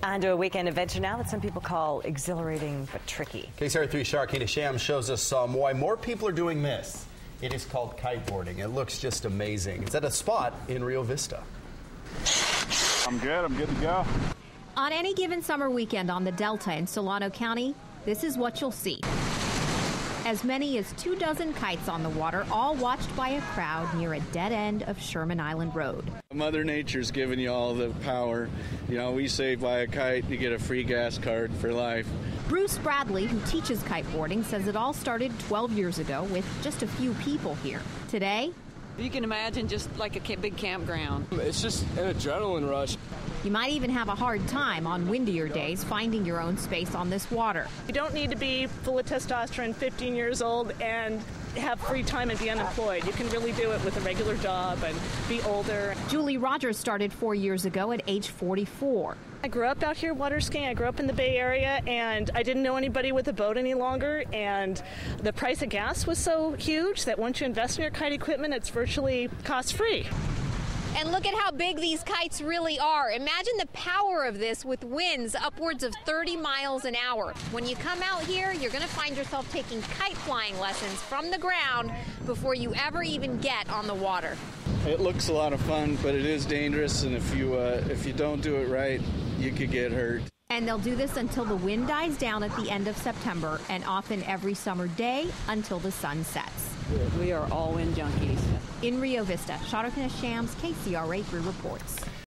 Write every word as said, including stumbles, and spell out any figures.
On to a weekend adventure now that some people call exhilarating but tricky. K C R three's Sharkina Shams shows us um, why more people are doing this. It is called kiteboarding. It looks just amazing. It's at a spot in Rio Vista. I'm good. I'm good to go. On any given summer weekend on the Delta in Solano County, this is what you'll see. As many as two dozen kites on the water, all watched by a crowd near a dead end of Sherman Island Road. Mother Nature's giving you all the power. You know, we say buy a kite, you get a free gas card for life. Bruce Bradley, who teaches kiteboarding, says it all started twelve years ago with just a few people here. Today, you can imagine just like a big campground. It's just an adrenaline rush. You might even have a hard time on windier days finding your own space on this water. You don't need to be full of testosterone, fifteen years old, and have free time and be unemployed. You can really do it with a regular job and be older. Julie Rogers started four years ago at age forty-four. I grew up out here water skiing. I grew up in the Bay Area, and I didn't know anybody with a boat any longer. And the price of gas was so huge that once you invest in your kite equipment, it's virtually cost-free. And look at how big these kites really are. Imagine the power of this with winds upwards of thirty miles an hour. When you come out here, you're going to find yourself taking kite flying lessons from the ground before you ever even get on the water. It looks a lot of fun, but it is dangerous, and if you uh, if you don't do it right, you could get hurt. And they'll do this until the wind dies down at the end of September, and often every summer day until the sun sets. We are all wind junkies. In Rio Vista, Sharkina Shams, K C R A three reports.